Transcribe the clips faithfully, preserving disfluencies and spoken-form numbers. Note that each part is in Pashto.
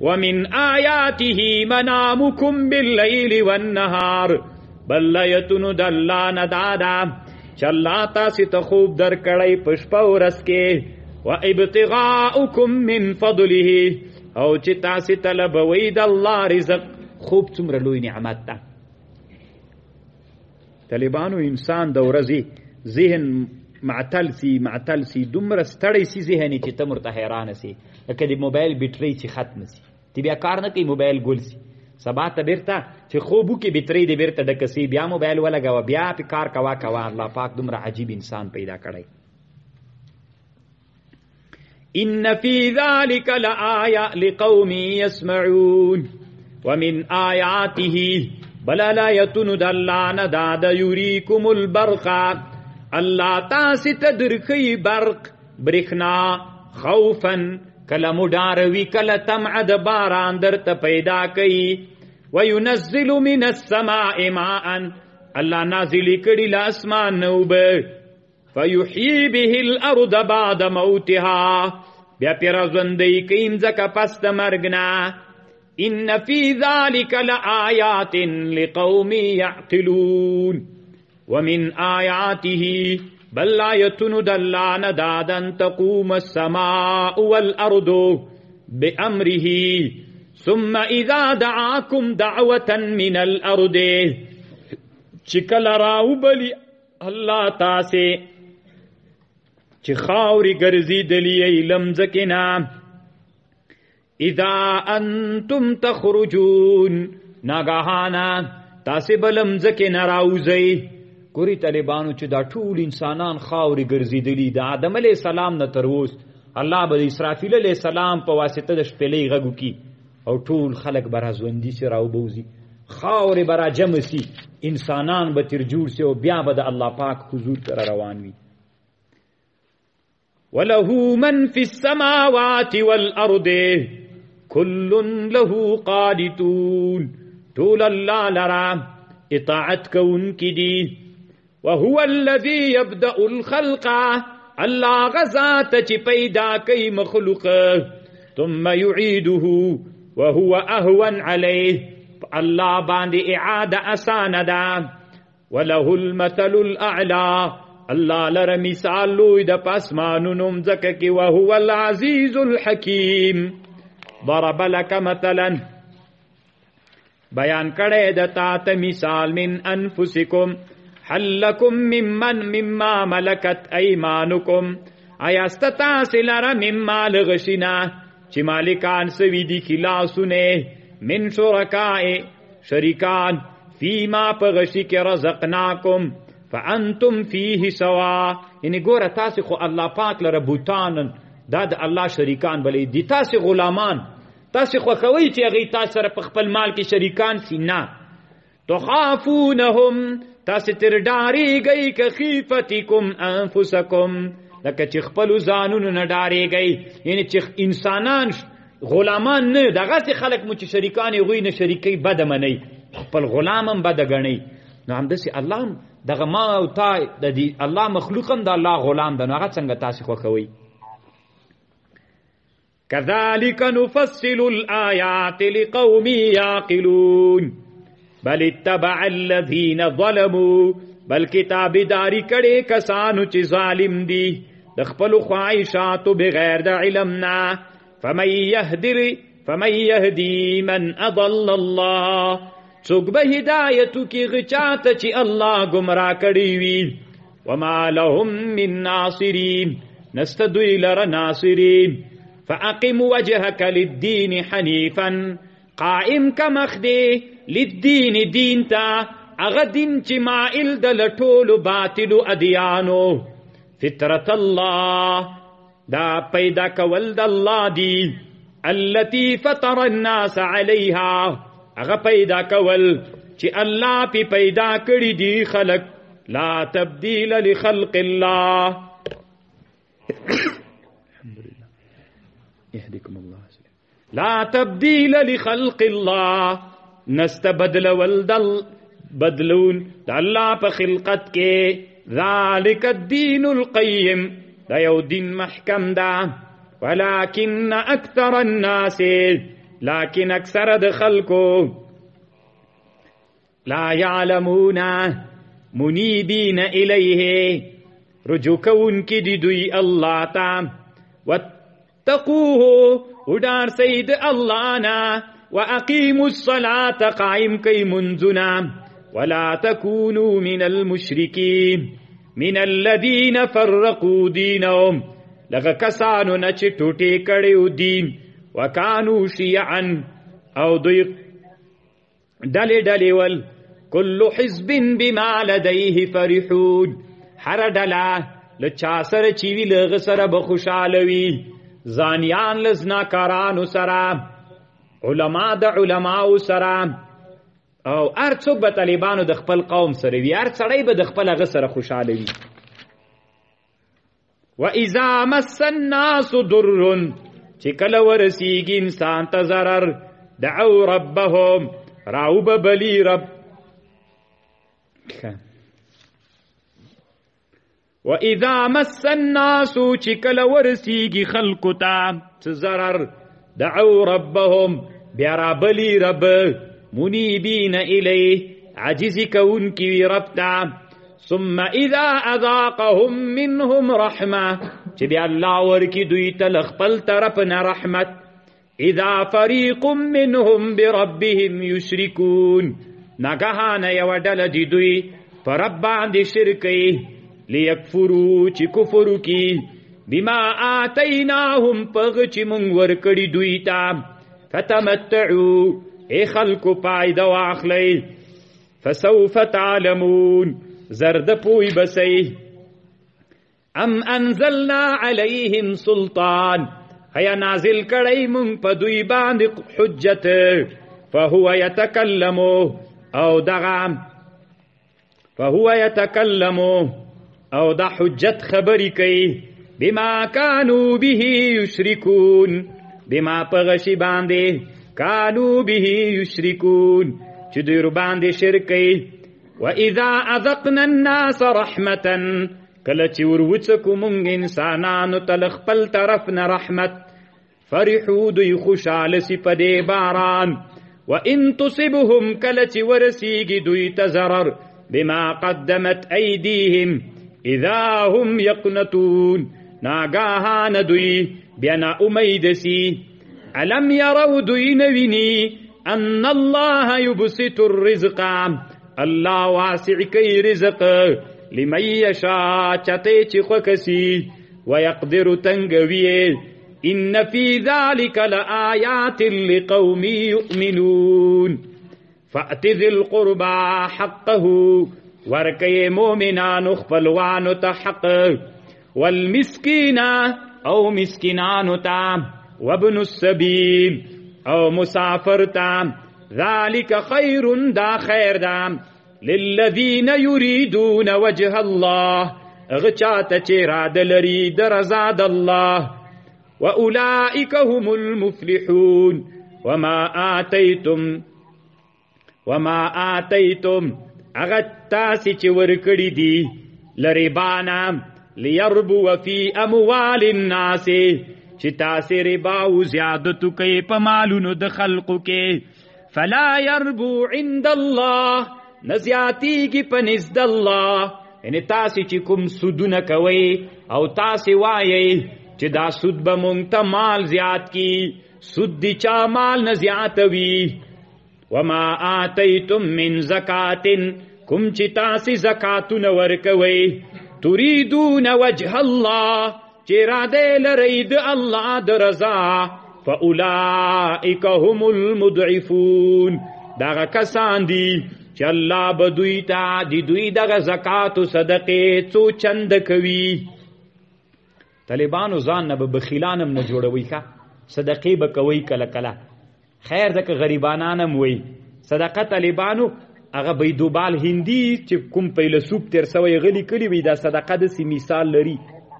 ومن آیاته منامکم باللیل والنهار بل لایتونو د الله نه دادا چې الله تاسو ته خوب درکړی په شپه او ورځ کې و ابتغاؤکم من فضله او چې تاسو طلبوي د الله رزق. خوب څومره لوی نعمت ده. طالبانو انسان د ورځې ذهن معطل سی معطل سی دومره ستړی سی ذهني چې ته مرته حیرانه سی لکه د موبایل بیټرۍ چې ختم سی تی بیا کار نه کوي موبایل ګل سی سبا ته بیرته چې خوب وکړي بیټرۍ دې بیرته ډکه سی بیا موبایل ولګوه بیا پې کار کوه کوه. الله پاک دومره عجیب انسان پیدا کړی. ان فی ذلک لآیه لقوم یسمعون ومن آیاته بل لایتون د الله نه دا د یریکم البرق الله تاسو ته درخی برق برېښنا خوفا کله مو ډاروي کله طمع د باران درته پیدا کوي. وینزل من السماء ماء الله نازلی کړي له اسمان نه اوبه فیحیی به الارض بعد موتها بیا پې راژوندی کوي مځکه پس د مرګ نه. ان فی ذلک لآیات لقوم یعقلون ومن آیاته بل آیتونو د الله نه داد ان تقوم السماء والارض بامره ثم اذا دعاکم دعوة من الارض چې کله راوبلی الله تاسې چې خاورې ګرځېدلې یې له مځکې نه اذا انتم تخرجون ناګهانه تاسې به له مځکې نه راوځئ. ګورې طالبانو چې دا ټول انسانان خاورې ګرځېدلي د آدم علیه السلام نه تر اوس الله به د اسرافیل علیه السلام په واسطه د شپېلۍ غږ وکړي او ټول خلک به راژوندي سي راوبوځي خاورې به راجمع سي انسانان به تر جوړ سي او بیا به د الله پاک حضور ته روان وي. وله من فی السماوات والارض کل له قانتون ټول الله لرا اطاعت کوونکي دي. وهو الذي يبدأ الخلق الله غزات چې پیدا کوي مخلوق ثم يعيده وهو اهون عليه الله باندې اعاده اسانه ده. وله المثل الاعلى الله لره مثال لوی د پاسمانونو مځکه کې وهو العزيز الحكيم. ضرب لك مثلا بیان کړی د تا ته مثال من انفسکم حل لکم ممن مما ملکت ایمانکم آیا ستاسې لره مما لغشینا چې مالکان سوي دي خلاصونه من شرکاء شریکان فیما په غشي کې رزقناکم فانتم فیه سوا. یعنی ګوره تاسې خو الله پاک لره بوتان دا د الله شریکان بلې دي تاسې غلامان تاسې خوښوئ چې هغوی تاسو سره په خپل مال کې شریکان سي نه. تخافونهم تاسې تر ډارېږئ که خیفتکم انفسکم لکه چې خپلو ځانونو نه ډارېږئ یعنی چې انسانان غلامان نه دغسې خلک مو چې شریکان هغوی نه شریکوي بده منئ خپل غلام هم بده ګڼئ. نو همداسې الله هم دغه ما او تا د دې الله مخلوق هم د الله غلام ده نو هغه څنګه تاسې خوښوئ. كذلك نفصل الآيات لقوم يعقلون بل اتبع الذين ظلموا بل کتاب داری کړي کسانو چې ظالم دي د خپل خواهشاتو بغیر د علمنا. فمن يهدي فمن يهدي من اضل الله څوک به هدایت کی غچاته چې الله گمراه کړي وي. وما لهم من ناصرين نست دوی لره ناصرین. فاقم وجهك للدين حنيفا قائم کمخدي للدين دين تا اغه دین چې مائل د لټولو باطلو ادیانو. فطرت الله دا پیدا کول د الله دی التي فطر الناس عليها اغه پیدا کول چې الله پی پیدا کړی دی خلق. لا تبديل لخلق الله يهديكم الله لا تبديل لخلق الله نستبدل والدل بدلون د الله په خلقت کې. ذلك الدين القيم دا یو دین محکم ده. ولكن اکثر الناس لیکن اکثر د خلکو لا یعلمون منیبین الیه رجوع کوونکي دي دوی الله ته واتقوه وډار سید الله نه واقیموا الصلاة قائم کوي منځونه ولا تكونوا من المشرکین من الذين فرقوا دینهم لکه کسانو نه چې ټوټې کړیو دین وکانو شیعا او دوی ډلې ډلې ول کل حزب بما لدیه فرحون هر ډله له چا سره چې وي له هغه سره به خوشحاله وي ځانیان له زناکارانو سره علما د علماو سره او هر څوک به طالبانو د خپل قوم سره وي هر سړی به د خپل هغه سره خوشحاله وي واذا مس الناس ضر چې کله ورسیږي انسان ته ضرر دعوا ربهم راوب بلی رب واذا مس الناس چې کله ورسیږي خلقو ته څه ضرر دعوا ربهم بیا را بلی رب منیبین الیه عجزی کونکی وی رب ته ثم اذا اذاقهم منهم رحمه چې بیا الله ورکی دوی ته خپل طرف نه رحمت اذا فریق منهم بربهم یشرکون ناګهانه یو ډله دي دوی پر رب باندې شرک کوي لیکفروا چې کفر وکي بما آتیناهم پغ چې مونږ ورکړي دوی ته فتمتعوا ای خلکو پایده واخلی فسوف تعلمون زرد پوی بسی ام انزلنا علیهم سلطان هیا نازل کړی مونږ په دوی باندې حجت فهو یتکلم او دغه فهو یتکلم او دا حجت خبری کوي بما كانوا به یشرکون بما پغشی باندې كانوا به یشرکون چې دوی ور باندې شرک کوي واذا اذقنا الناس رحمه کله چې ور وڅکو مونږ انسانانو ته خپل طرف نه رحمت فرحوا دوی خوشاله سی په دې باران وان تصبهم کله چې ورسیږي دوی ته ضرر بما قدمت ایدیهم اذا هم یقنطون ناګاهانه دوی بیا نا امید سی الم یروا دوی نویني ان الله یبسط الرزق الله واسع کوي رزق لمن یشاء چته چې خو کسي ويقدر تنگوي ان فی ذلک لآیات لقوم یؤمنون فأت ذی القربى حقه ورکی مومنانو خپلوانو ته حق والمسکین او مسکینانو ته وابن السبیل او مسافر ته ذلك خیر دا خیر دا للذین یریدون وجه الله غچاته چې را د لري د رضا د الله واولئک هم المفلحون وما آتیتم وما آتیتم اغه تاسې چې ورکړي دي لربانا لیربو فی اموال الناس چې تاسې ربا او زیادت کوي په مالونو د خلقو کې فلا يربو عند الله نزیاتیږي په نزد الله یعنی تاسې چې کوم سودونه کوي او تاسې وایي چې دا سود به مونږ ته مال زیات کی سود دی چا مال نه زیاتوي وما آتیتم من زکات کوم چې تاسې زکاتونه ورکوي تريدون وجه الله چې را دې لرئ د الله د رضا فاولئک هم المضعفون دغه کسان دي چې الله به دوی ته د دوی دغه زکات او صدقې څو چند کوي. طالبانو ځان نه به بخیلانم نه جوړوي ښه صدقې به کوي کله کله خیر ځکه غریبانانم وي صدقه طالبانو هغه بیدوبال هندي چې کوم فیلسوف تیر سوی غلی کړي وي دا صدقه د سی مثال لري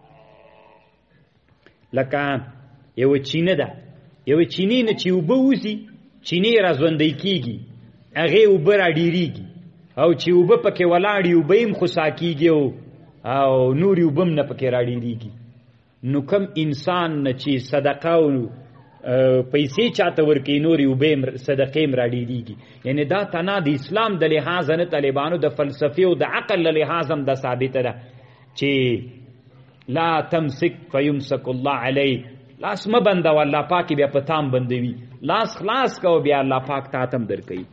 لکه یو چینه ده یو چینی نه چې وبه وځي چینی را ژوندی کیږي هغه وبه را ډیریږي او چې وبه پکې ولاړ یو به هم خوسا کیږي او نور وبم نه پکې را ډیریږي. نو کم انسان نه چې صدقه او پیسې چاته ورکوي نورې اوبه صدقې م راډېرېږي. یعنې دا تنا د اسلام د لحاظ نه طالبانو د فلسفې او د عقل له لحاظ هم دا ثابته ده چې لا تمسک فیمسک الله علیک، لاس مه بندوه الله پاک بیا په تام بندوي، لاس خلاص کوه بیا الله پاک تا تم درکوي.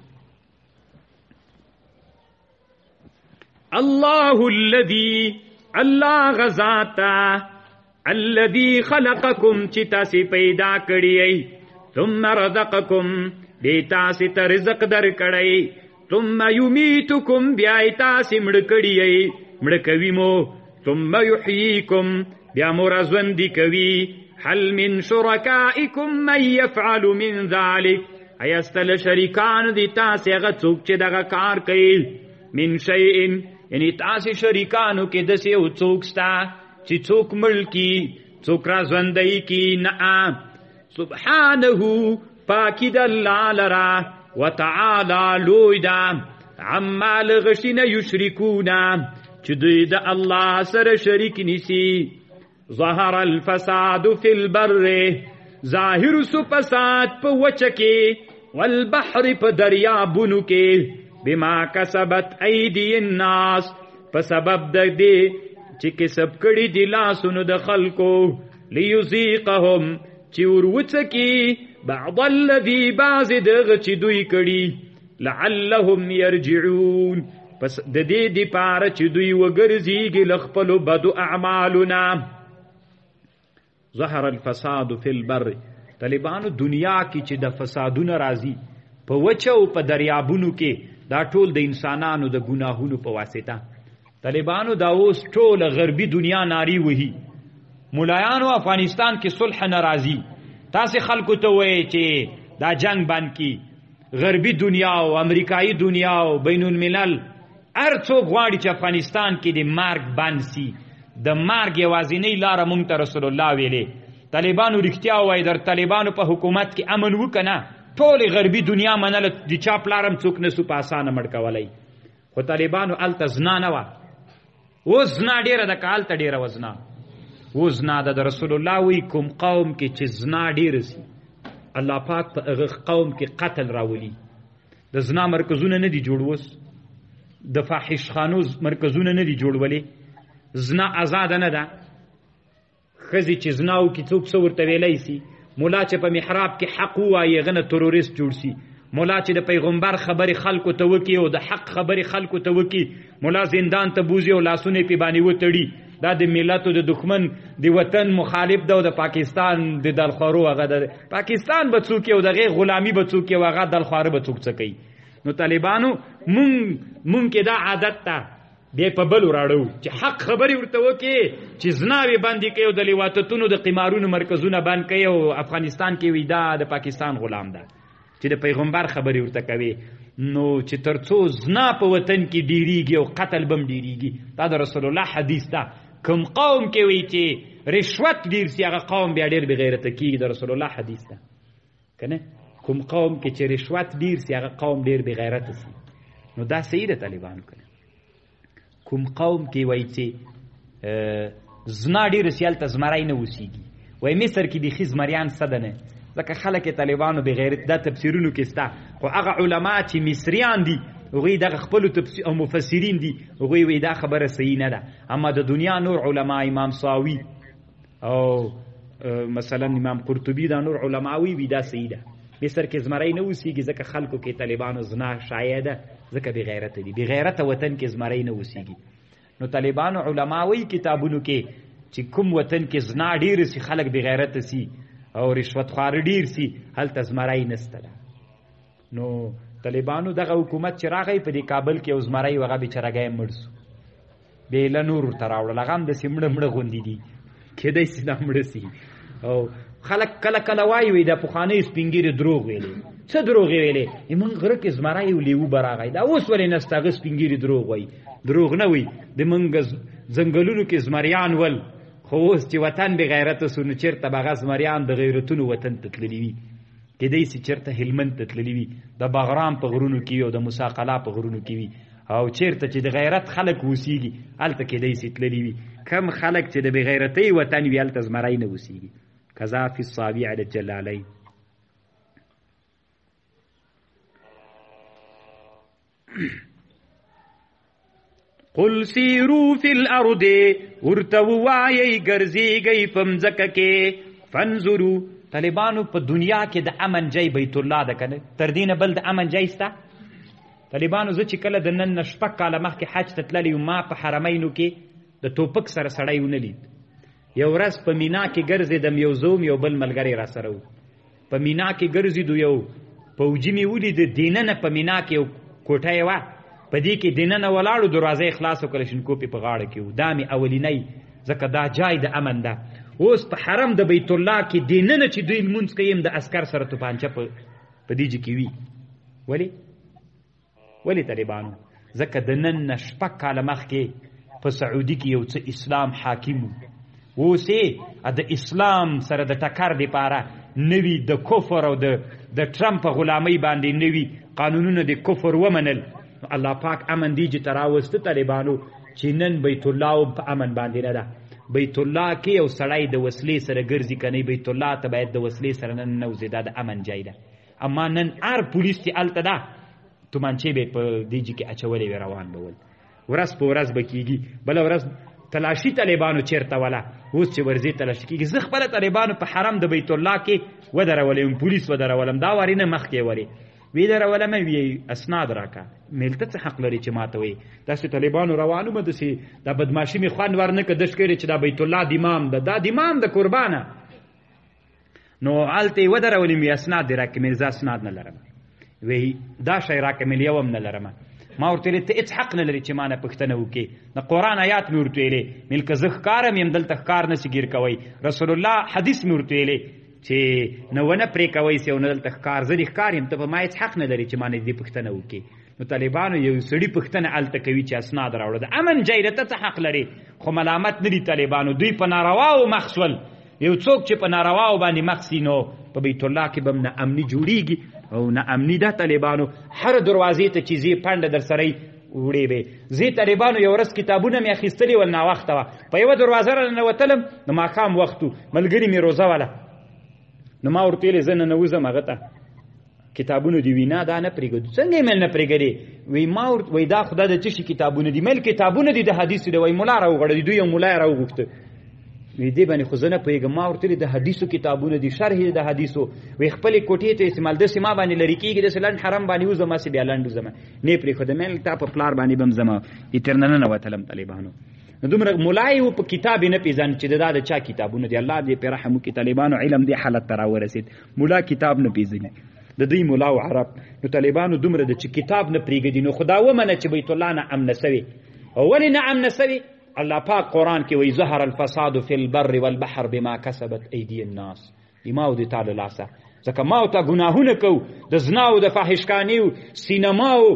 الله الذي الله غزاتا الذي خلقكم چې تاسې پیدا کړی ثم رزقكم دی تاسې ته رزق در کړی ثم یمیتکم بیا یې تاسې مړه کړی مړه کوي مو ثم یحییکم بیا مو راژوندي کوي. هل من شرکائکم من یفعل من ذلک ایا ستله شریکان دي تاسې هغه څوک چې دغه کار کوي من شیئن یعنی تاسې شریکانو کې داسې یو څوک شته چې څوک ملکی څوک را ژوندی کی نه. سبحانه پاکی د الله لرا وتعالی لوی ده عما لغشی نه یشرکونه چې دوی د الله سره شریک نیسی. ظهر الفساد فی البر ظاهر سو فساد په وچه کې والبحر په دریابونو کې بما کسبت ایدی الناس په سبب د دې چې کسب کړي دي لاسونو د خلکو لیذیقهم چې وروڅکي بعض الذی بعض دغه چې دوی کړي لعلهم یرجعون پس د دې دپاره چې دوی وګرځېږي له خپلو بدو اعمالونه. ظهر الفساد فی البر طالبانو دنیا کې چې د فسادونه راځي په وچه او په دریابونو کې دا ټول د انسانانو د ګناهونو په واسطه. طالبانو دا اوس ټول غربي دنیا ناری وهي. مولایانو افغانستان کې صلح ناراضي تاسې خلکو ته وایي چې دا جنگ بند کی. غربي دنیا او امریکایي دنیا او بین الملل هر څوک غواړي چې افغانستان کې د مرګ بند سي. د مرګ یوازینۍ لاره مونږ ته رسول الله ویلې. طالبانو رښتیا وایي در طالبانو په حکومت کې امن وکنه ټولې غربي دنیا منله د چا پلارم څوک نسو په اسانه مړ کولی. خو طالبانو هلته زنا نه وه. اوس زنا ډېره ده که هلته ډېره وه زنا. اوس زنا ده د رسول الله وایي کوم قوم کې چې زنا ډېره سي الله پاک په هغه قوم کې قتل راولي. د زنا مرکزونه نه دي جوړ اوس د فاحش خانو مرکزونه نه دي جوړولې. زنا آزاده نه ده. ښځې چې زنا وکړي څوک څه ورته ویلی سي. مولا چې په محراب کې حق ووایي هغه نه تروریست جوړ سي. مولا چې د پیغمبر خبرې خلکو ته وکړي او د حق خبرې خلکو ته وکړي مولا زندان ته بوځي او لاسونه یې پې باندې وتړي. دا د ملت او د دښمن د وطن مخالف ده او د پاکستان د دلخوارو هغه ده. پاکستان به څوک او د هغې غلامي به څوک او هغه دلخواره به څوک څه کوي. نو طالبانو مونږ مونږ کې دا عادت ته بیا په بلو راړو چې حق خبرې ورته وکړي چې زناوې بندې کوي او د لیواتتونو د قمارونو مرکزونه بند کوي او افغانستان کې وي دا د پاکستان غلام ده چې د پیغمبر خبرې ورته کوي. نو چې تر څو زنا په وطن کې ډېرېږي او قتل به هم ډېرېږي. دا د رسول الله حدیث ده. کوم قوم کې وي چې رشوت ډېر سي هغه قوم بیا ډېر بېغیرته کېږي. د رسول الله حدیث ده که نه. کوم قوم کې چې رشوت ډېر سي هغه قوم ډېر بېغیرته سي. نو دا صحیح ده طالبانو که نه. کوم قوم کې وایي چې زنا ډېره سي هلته زمری نه اوسېږي. وایي مصر کې بیخي زمریان څه ده نه ځکه خلک یې طالبانو بېغیرت دا تفسیرونو کې شته. خو هغه علما چې مصریان دي هغوی دغه خپلو او مفسرین دي هغوی وایي دا خبره صحیح نه ده. اما د دنیا نور علما امام ساوي او مثلا امام قرطبي دا نور علما وایي دا صحیح ده. مصر کې زمری نه اوسېږي ځکه خلکو کې طالبانو زنا شایع ده ځکه بېغیرته دي. بېغیرته وطن کې زمری نه اوسېږي. نو طالبانو علما وایي کتابونو کې چې کوم وطن کې زنا ډېره سي خلک بېغیرته سي او رشوت خواره ډېر سي هلته زمری نسته ده. نو طالبانو دغه حکومت چې راغی په دې کابل کې او زمری و هغه بېچارهګی مړ سو. بیا یې له نور ورته راوړل هغه هم داسې مړه مړه غوندې دي کیدای سي دا مړه سي. او خلک کله کله وایي وایي دا پخوانۍ سپین ږیرې دروغ ویلې. څه دروغ یې ویلې؟ موږ غره کې زمری او لیوه به راغی. دا اوس ولې نسته هغه سپین ږیرې دروغ وایي. دروغ نه وایي. د موږ ځنګلونو کې زمریان ول خو اوس چې وطن بېغیرته سو نو چېرته به هغه زمریان د غیرتونو وطن ته تللي وي. کیدای سي چېرته هلمند ته تللي وي د بغرام په غرونو کې وي او د موسی قلعه په غرونو کې وي. او چېرته چې د غیرت خلک اوسېږي هلته کیدای سي تللي وي. کم خلک چې د بېغیرتۍ وطن وي هلته زمری نه اوسېږي. کذا فی الصابع علی الجلالین. قل سیرو فی الارض ورته وایي ګرځېږئ په مځکه کې فانظرو طالبانو په دنیا کې د امن ځای بیت الله ده کنه تر دې نه بل د امن ځای شته طالبانو زه چې کله د نن نه شپږ کاله مخکې حج ته تللی ما په حرمینو کې د ټوپک سره سړی ونه لید یو ورځ په مینا کې ګرځېدم یو زوم یو بل ملګری را سره و په مینا کې ګرځېدو یو پوجي مې ولید دننه په مینا کې یو کوټه یې وه په دې کې دننه ولاړو دروازه یې خلاص وکړه شینکوپې په غاړه کې و دا مې اولینی ځکه دا جای د امن ده اوس په حرم د بیت الله کې دننه چې دوی لمونځ کوي د عسکر سره توپانچه په دې کې وي ولې ولې طالبانو ځکه د نن نه شپږ کاله مخکې په سعودي کې یو څه اسلام حاکم و اوس یې د اسلام سره د ټکر دپاره نوي د کفر او د ټرمپ په غلامۍ باندې نوي قانونونه د کفر ومنل الله پاک امن دی چې تراوسته طالبانو چې نن بیت الله په امن باندې نه ده بیت الله کې یو سړی د وسلې سره ګرځي کنی بیت الله ته باید د وسلې سره نن نوځي دا د امن ځای ده اما نن هر پولیس چې هلته ده تومانچې به په دې کې اچولې وې روان به ول ورځ په ورځ به کېږي بله ورځ تلاشي طالبانو چېرته وله اوس چې ورځې تلاشي کېږي زه خپله طالبانو په حرم د بیت الله کې ودرولم پولیس ودرولم دا وارې نه مخکې ورې وی درولم وی اسناد راکا میلته څه حق لري چې ماته وي داسې طالبانو روانو به داسې دا بدماشي مې خوند ورنه که دش کړې چې دا بیت الله د امام ده دا د امام د قربانه نو هلته یې ودرولم وی اسناد دې راکړې مې زه اسناد نه لرم وی دا شی راکړه مې یو هم نه لرم ما ورته ویلې ته هېڅ حق نه لري چې ما نه پوښتنه وکړې د قرآن آیات مې ورته ویلې مې که زه ښکارم یم دلته ښکار نسي ګیر کوئ رسول الله حدیث مې ورته ویلې چې نه ونه پرې کوئ سي او نه دلته ښکار زه دې ښکار یم ته په ما هېڅ حق نه لري چې ما نه دې پوښتنه وکړې نو طالبانو یو سړي پوښتنه هلته کوي چې اسناد راوړه د امن ځای ته څه حق لري خو ملامت نه دي طالبانو دوی په نارواو مخ شول یو څوک چې په نارواو باندې مخ سي نو په بیت الله کې به هم نه امني جوړېږي او نه امني ده طالبانو هر دروازې ته چې ځې پنډه در سره وړې به زه طالبانو یو ورځ کتابونه مې اخیستلي ول ناوخته وه په یوه دروازه را ننوتلم د ماښام وخت و ملګري مې روزه وله نو ما ورته ویلې زه ننوځم هغه ته کتابونه دي وي نه دا نه پرېږدو څنګه یې مېل نه پرېږدې وی ما وی دا خو دا د څه شي کتابونه دي مېل کتابونه دي د حدیثو دي وایي ملا راوغړوي دوی یو ملا یې راوغوښته وی دې باندې خو زه نه پوهېږم ما ورته د حدیثو کتابونه دي شرح د حدیثو وی خپلې کوټې ته استعمال داسې ما باندې لرې کېږي داسې لنډ حرم باندې وځم هسې بیا لنډ وځم نه یې پرېښودم مېل تا په پلار باندې به هم ځم تر ننه وتلم طالبانو نو دومره ملا یې و په کتاب یې نه پېژاند چې د دا د چا کتابونه دي الله دې پرې رحم وکړي طالبانو علم دې حالت ته راورسېد ملا کتاب نه پېژني د دوی ملا او عرب نو طالبانو دومره ده چې کتاب نه پرېږدي نو خدا ومنه چې بیت الله نه امنه سوې او ولې نه امنه سوې الله پاک قرآن کې وایي ظهر الفساد فی البر والبحر بما کسبت ایدی الناس ما او د تا له لاسه ځکه ما او تا ګناهونه کوو د زنا او د فاحشګانیو سینما او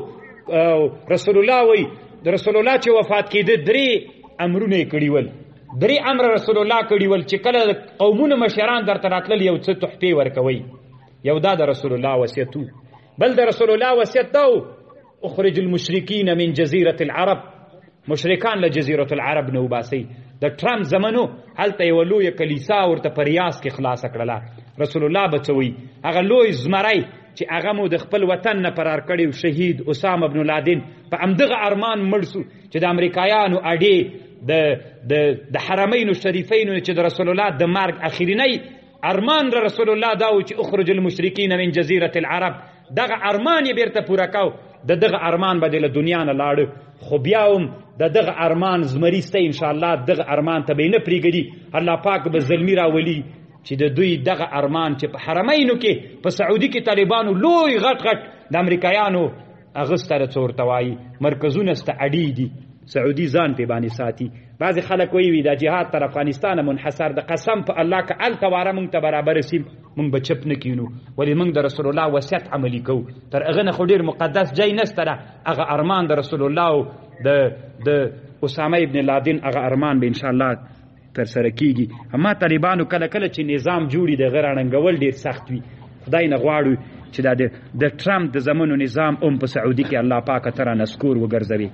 رسول الله وایي د رسول الله چې وفات کېده درې امرونه یې کړي ول درې امر رسول الله کړي ول چې کله قومونه مشران درته راتلل یو څه تحفې ورکوئ یو دا د رسول الله وصیت بل د رسول الله وصیت دا اخرج المشرکین من جزیرة العرب مشرکان له جزیرة العرب نه وباسئ د ټرمپ زمنو هلته یوه لویه کلیسا ورته په ریاض کې خلاصه کړله رسول الله به څه وایي هغه لوی زمری چې هغه مو د خپل وطن نه فرار کړی شهید اسامه بن لادن په همدغه ارمان مړ سو چې د امریکایانو اډې د د د حرمینو شریفینو چې د رسول الله د مرګ اخرینی ارمان را رسول الله دا و چې اخرج المشرکین من جزیرة العرب دغه ارمان یې بیرته پوره کو د دغه ارمان به د له دنیا نه لاړه خو بیا هم د دغه ارمان زمري سته انشاءالله دغه ارمان ته به یې نه پرېږدي الله پاک به زلمي راولي چې د دوی دغه ارمان چې په حرمینو کې په سعودي کې طالبانو لوی غټ غټ د امریکایانو هغه سره څه ورته وایي مرکزونه سته اډې دي سعودي ځان پې باندې ساتي بعضې خلک وایي دا جهاد تر افغانستانه منحصر د قسم په الله که هلته واره موږ ته برابره سي موږ به چپ نه کینو ولې موږ د رسول الله وصیت عملي کوو تر هغه نه خو ډېر مقدس ځای نسته ده هغه ارمان د رسول الله او د د اسامه ابن لادن هغه ارمان به انشاءالله تر سره کېږي اما طالبانو کله کله چې نظام جوړي د هغه راړنګول ډېر سخت وي خدای نه غواړو چې دا د ټرمپ د زمنو نظام هم په سعودي کې الله پاکه ته رانسکور وګرځوي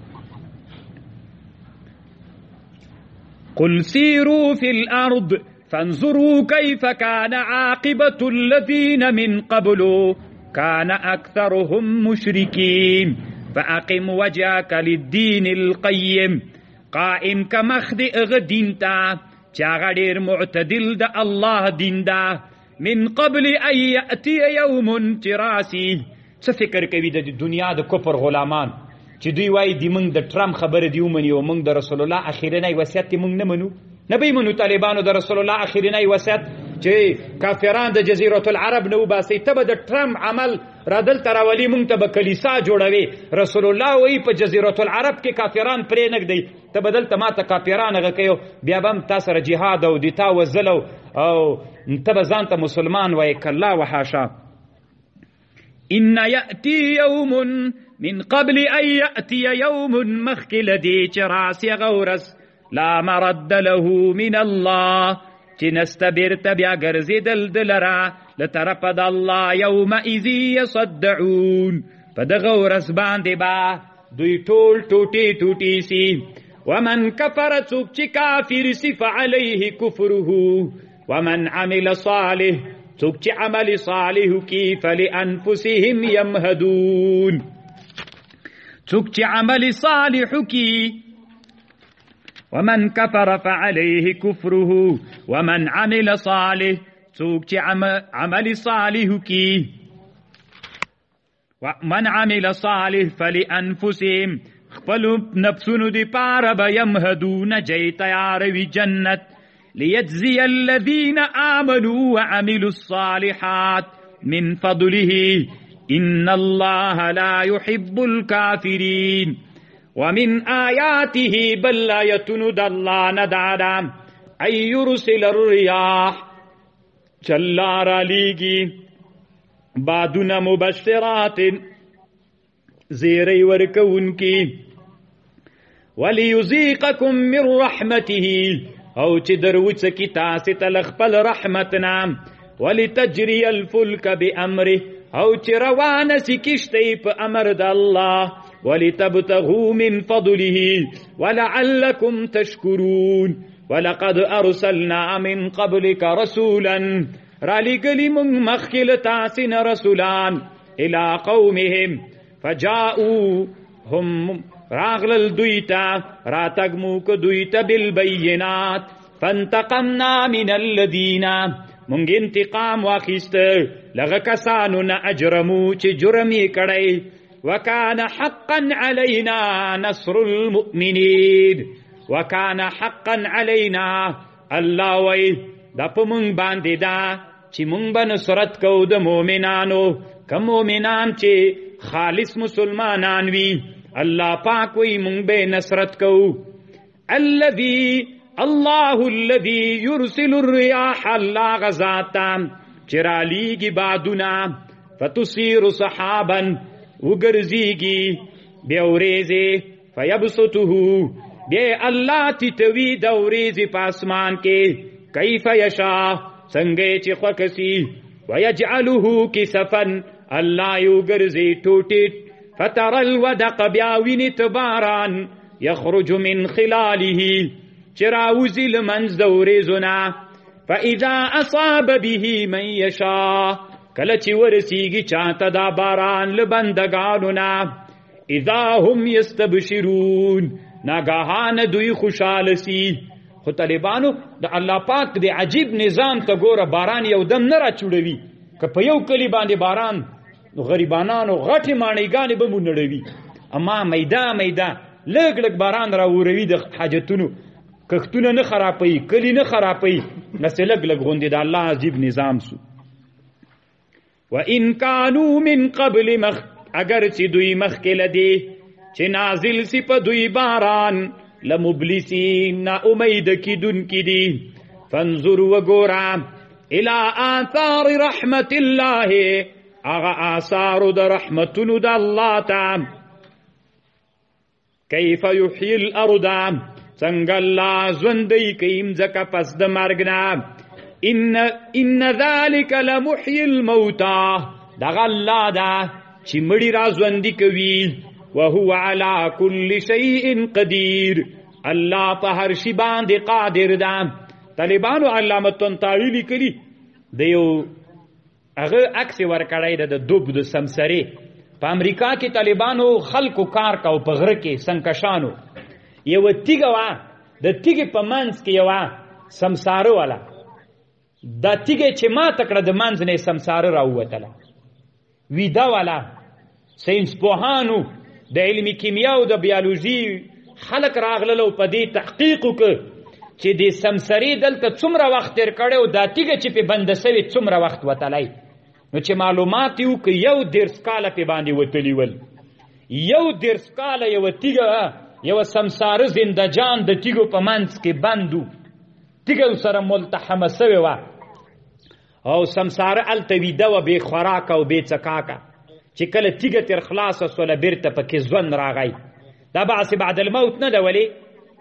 قل سيروا في الأرض فانظروا كيف كان عاقبة الذين من قبل كان أكثرهم مشركين فاقم وجهك للدین القیم قائم کا مخ دی اغ دین تا چاگا دیر معتدل دا اللہ دین دا من قبل ان یأتی یوم تراسی څه فکر کوي د دنیا د کفر غلامان چې دوی وایي دی موږ د ټرمپ خبره دی ومني او موږ د رسول الله اخرنی وصیت دی موږ نه منو نه به منو طالبانو د رسول الله اخرنی وصیت چې کافران د جزیرة العرب نه وباسي ته به د ټرمپ عمل را دلته راولي موږ ته به کلیسا جوړوي رسول الله وایي په جزیرة العرب کې کافران پرې نږدي ته به دلته ما ته کافران هغه کوي بیا به هم تا سره جهاد او د تا وزل او ته به ځان ته مسلمان وایي کلا وحاشا ان یأتی یوم من قبل ان یأتی یوم مخکل دی چراسی غورس لا مرد له من الله چې نستبرت بیا ګرځېدل دلرا لطرف د الله یومئذ یصدعون په دغه ورځ باندې با دوی ټول ټوټې ټوټې سي ومن کفر څوک چې کافر سي فعلیه کفره ومن عمل صالح څوک چې عمل صالح کی فلانفسهم یمهدون څوک چې عمل صالح کی ومن كفر فعليه كفره ومن عمل صالح څوک چې عمل صالح کی ومن عمل صالح فلانفسهم خپل نفسونو دی پاره به يمهدون جای تیار وی جنت ليجزي الذين آمنوا وعملوا الصالحات من فضله ان الله لا يحب الكافرين ومن آیاته بل آیتونو د الله نه دادا ای یرسل الریاح چلا را لیږي بادونه مبشرات زیری ورکونکی ولیذیقکم من رحمته او چې دروڅکی تاسې ته خپل رحمتنا ولتجری الفلک بامره او چې روانه سي کشتۍ په امر د الله ولتبتغوا من فضله ولعلكم تشكرون ولقد أرسلنا من قبلك رسولا رالقل من مخل تاسن رسولان إلى قومهم فجاءوا هم راغل الدويتا راتقموك دويتا بالبينات فانتقمنا من الذين منگ انتقام واخست لغا کسانو نا اجرمو چه جرمی کڑی وكان حقا علينا نصر المؤمنين وكان حقا علينا الله وي دا په مونږ باندې دا چې مونږ به نصرت کوو د مؤمنانو کوم مؤمنان چې خالص مسلمانان وي الله پاک وي مونږ به نصرت کوو الذي الله الذي يرسل الرياح الله غزاتا چرالیږي بادونه فتصير صحابا وګرځيږي بیا ورېځې فیبسطه بیا الله تتوي د ورېځې په اسمان کې کیف یشا څنګه چې خوښسي ويجعله کسفا الله یو ګرځي ټوټې فتر الودق بیا ویني تباران یخرج من خلاله چراوزی لمنز د ورېځونه فاذا اصاب به من یشا کله چې ورسیږي چاته دا باران لبندگانو نه اذا هم یستبشرون ناګهانه دوی خوشاله سي خو طالبانو د الله پاک د عجیب نظام ته ګوره باران یو دم نه راچوړوي که په یو کلی باندې باران غریبانانو غټې ماڼیګانې به مو نړوي اما میدا میدا لږ لږ باران راوروي د حاجتونو کښتونه نه خرابوي کلی نه خرابوي داسې لږ لږ غوندې د الله عجیب نظام سو وَإِن كَانُوا مِن قَبْلِ مَخْ اگر چې دوی مخکې لدی چې نازل سی په دوی باران لمبلسین نا امید کی دن کی دی فانظر وګورا الى آثار رحمت الله اغا آثار د رحمتونو د الله تا کیف یحیی الارض څنګه الله ژوندی کیم ځکه پس د مرګ نه ان ان ذلك لمحيي الموتى دغه الله دا چې مړي را ژوندۍ کوي وهو على كل شيء قدير الله په هر شي باندې قادر ده طالبانو علامه طنطاوی لیکلي د یو هغه عکس ورکړی د دوب د سمسری په امریکا کې طالبانو خلکو کار کاو په غره کې سنکشانو یو تیګه وا د تیګې په منځ کې یو سمساره والا دا تیګه چې ما تکړه د منځ نه سمساره راووتله ویدا والا ساينس پوهانو د علمي کیمیا او د بیولوژي خلق راغلل او په دې تحقیق وکړ چې د سمسرې دلته څومره وخت تیر کړی او دا تیګه چې په بنده سوي څومره وخت وتلی نو چې معلومات یو که یو دېرش کاله پې باندې وتلي ول یو دېرش کاله یوه تیګه یوه سمساره زندهجان د تیګو په منځ کې بند و تیګه سره ملتحمه سوې وه او سمساره هلته ویده وه بې خوراکه او بې څکاکه چې کله تیګه تر خلاصه سوله بیرته پکې ژوند راغی دا بعث بعد الموت نه ده ولې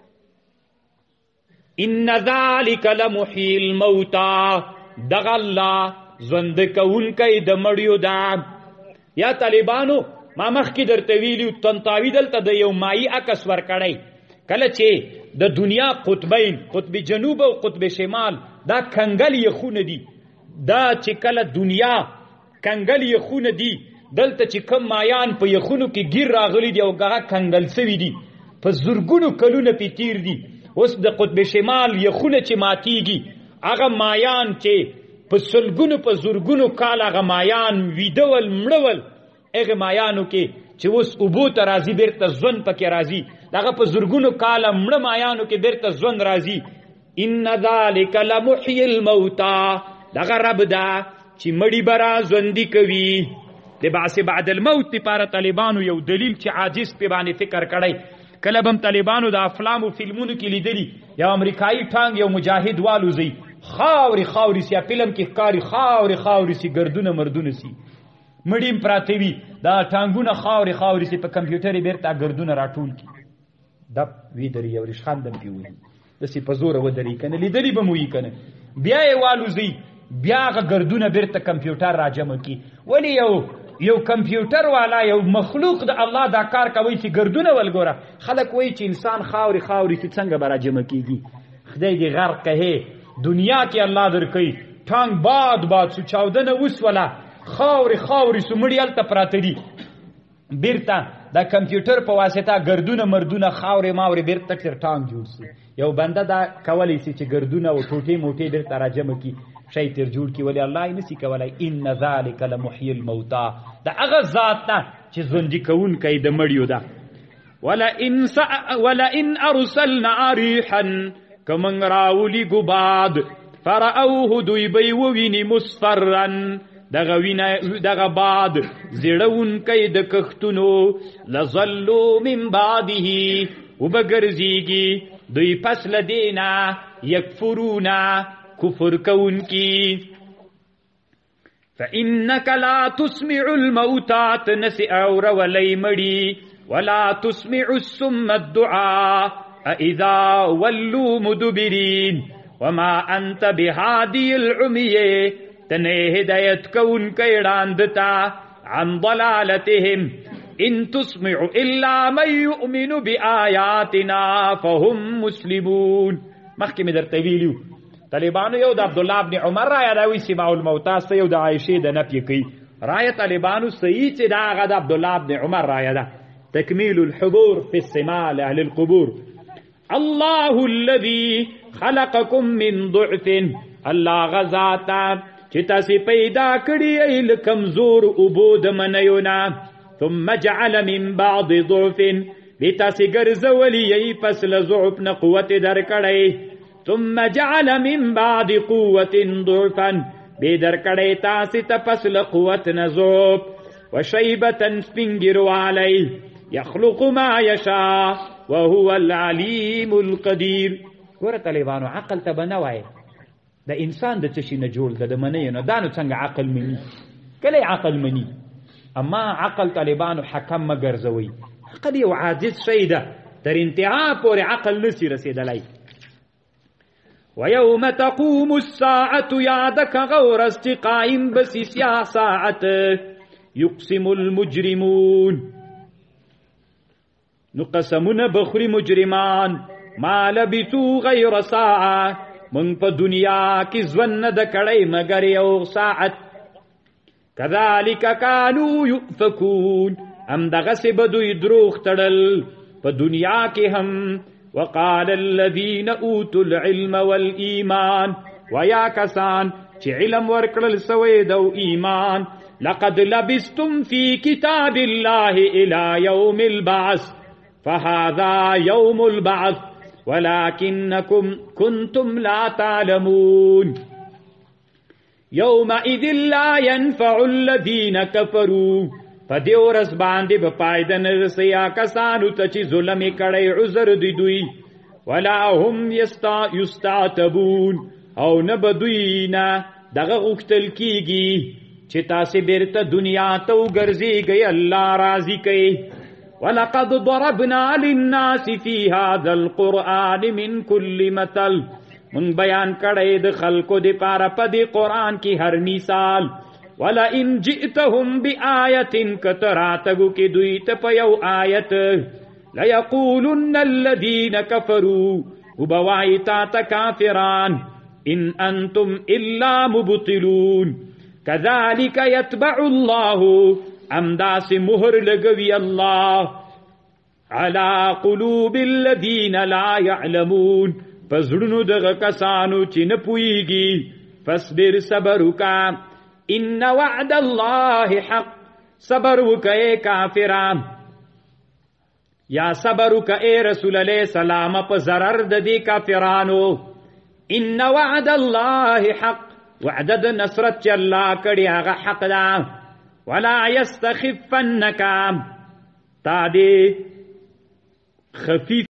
ان ذلک لمحیی الموتی دغه الله ژوند کوونکی د مړیو ده یا طالبانو ما مخکې درته ویلي طنطاوي دلته د یو مایي عکس ورکړی کله چې د دنیا قطبین قطب جنوب او قطب شمال دا کنګل یخونه دي دا چې کله دنیا کنګل یخونه دي دلته چې کم مایان په یخونو کې گیر راغلي دي او هغه کنګل سوي دي په زرګونو کلونه پې تیر دي اوس د قطب شمال یخونه چې ماتیږي هغه مایان چې په سلګونو په زرګونو کال هغه مایان ویدول مړول هغه مایانو کې چې اوس اوبو ته راځي بیرته ژوند پکې راځي هغه په زرګونو کاله مړه مایانو کې بیرته ژوند راځي ان ذلک لمحیی الموتی دغه رب ده چې مړي به را ژوندي کوي د بعث بعد الموت لپاره طالبانو یو دلیل چې عاجز پې باندې فکر کړی کله به هم طالبانو د افلامو فلمونو کې لیدلي یو امریکایي ټانګ یو مجاهد والوځي خاورې خاورې سي فلم کې ښکاري خاورې خاورې سي ګردونه مردونه سي مړیم پراته وي دا ټانګونه خاورې خاورې سي په کمپیوټر یې بیرته ګردونه راټول کړي دپ ویدري یو ریشخندم پې ووهي داسې په زوره ودرېږي که نه لیدلي به مو وي که نه بیا یې والوځي بیا هغه ګردونه بیرته کمپیوټر راجمع کړي ولې یو یو کمپیوټر والا یو مخلوق د الله دا کار کوي چې ګردونه ولګوره خلک وایي چې انسان خاورې خاورې چې څنګه به راجمع کېږي خدای دې غرق کهې دنیا کې الله درکوي ټانګ باد باد سو چاودنه وسوله خاورې خاورې سو مړي هلته پراته دي بیرته دا کمپیوټر په واسطه ګردونه مردونه خاورې ماورې بیرته تر ټانګ جوړ سي یو بنده دا کولی سي چې ګردونه او ټوټې موټې بیرته راجمع کړي شی تر جوړ کړي ولې الله یې نسي کولی ان ذلک لمحیی الموتی د هغه ذات نه چې ژوندي کوونکی د مړیو ده ولئن ارسلنا ریحا که موږ راولیږو باد فرأوه دوی به یې وویني مصفرا دغه وینه دغه باد زیړونکی د کښتونو لظلوا من بعده وبه ګرځېږي دوی پس له دې نه یکفرونا کفر کوونکی فإنك لا تسمع الموتى تنسي أورولی مړي ولا تسمع السم الدعاء اذا ولوا مدبرين وما انت بهادي العمي تنه هدایت کون کیڑان دتا عن ضلالتهم ان تسمع الا من يؤمن بآياتنا فهم مسلمون مخکې مې درته ویلو طالبانو یو د عبدالله ابن عمر رایه دا وی سماع الموتى سه یو د عایشې د نفي کوي رایه طالبانو صحیح چې دا هغه د عبدالله ابن عمر رایه ده تکمیل الحضور في السماع لأهل القبور الله الذي خلقكم من ضعف الله غزاتا چې تاسو پیدا کړی ای له کمزور اوبو د منیونا ثم جعل من بعض ضعف لتاسو ګرځولي ای پس له ضعف نه قوت درکړی ثم جعل من بعد قوة ضعفا بدر کړی تاسو ته پس له قوت نه ضعف وشیبة سپینګرو علی يخلق ما يشاء وهو العليم القدير ګوره طالبانو عقل ته به نه وایي د انسان د څه شي نه جوړ ده د منیو نه دا نو څنګه عقل مني کله عقل مني اما عقل طالبانو حکم مه ګرځوئ عقل یو عاجز شی ده تر انتها پورې عقل نسي رسېدلی ويوم تقوم الساعة يعدك غور استقائم بسيس يا ساعة يقسم المجرمون نقسمون بخري مجرمان ما لبثوا غير ساعة من په دنیا کې ژوند نه د کړی مګر یو ساعت کذالک کانوا یؤفکون هم دغه سه بدوی دروغ تړل په دنیا کې هم. وقال الذين اوتوا العلم والایمان ویا کسان چې علم ورکړل سوی دو ایمان لقد لبستم في كتاب الله الى يوم البعث فهذا يوم البعث ولكنكم كنتم لا تعلمون. يومئذ لا ينفع الذين كفروا فدې ورځ باندې به فایده نه رسیا کسانو ته چې ظلم کړی عذر دی دوی ولا هم یستعتبون او نه به دوی نه دغه غوښتل کیږي چې تاسې بیرته دنیا ته وګرځېږئ الله راضي کوي. ولقد ضربنا للناس في هذا القرآن من كل مثل من بیان کړی د خلکو د پاره په دې قرآن کې هر مثال. ولئن جئتهم بآية کتراتگو کی دوی ته په یو آیت ليقولن الذين كفروا وبوایتا تا کافران ان انتم الا مبطلون. كذلك يتبع الله امداس مهر لګوي الله على قلوب الذين لا يعلمون فزړونو دغه کسانو چې نه پوهیږي. فاصبر صبر وکا ان وعد الله حق صبر وکئ کافران یا صبر وکئ رسول الله سلام په ضرر د دې کافرانو. ان وعد الله حق وعد د نصرت چې الله کړي هغه حق ده. ولا يستخفنك تا دې خفيف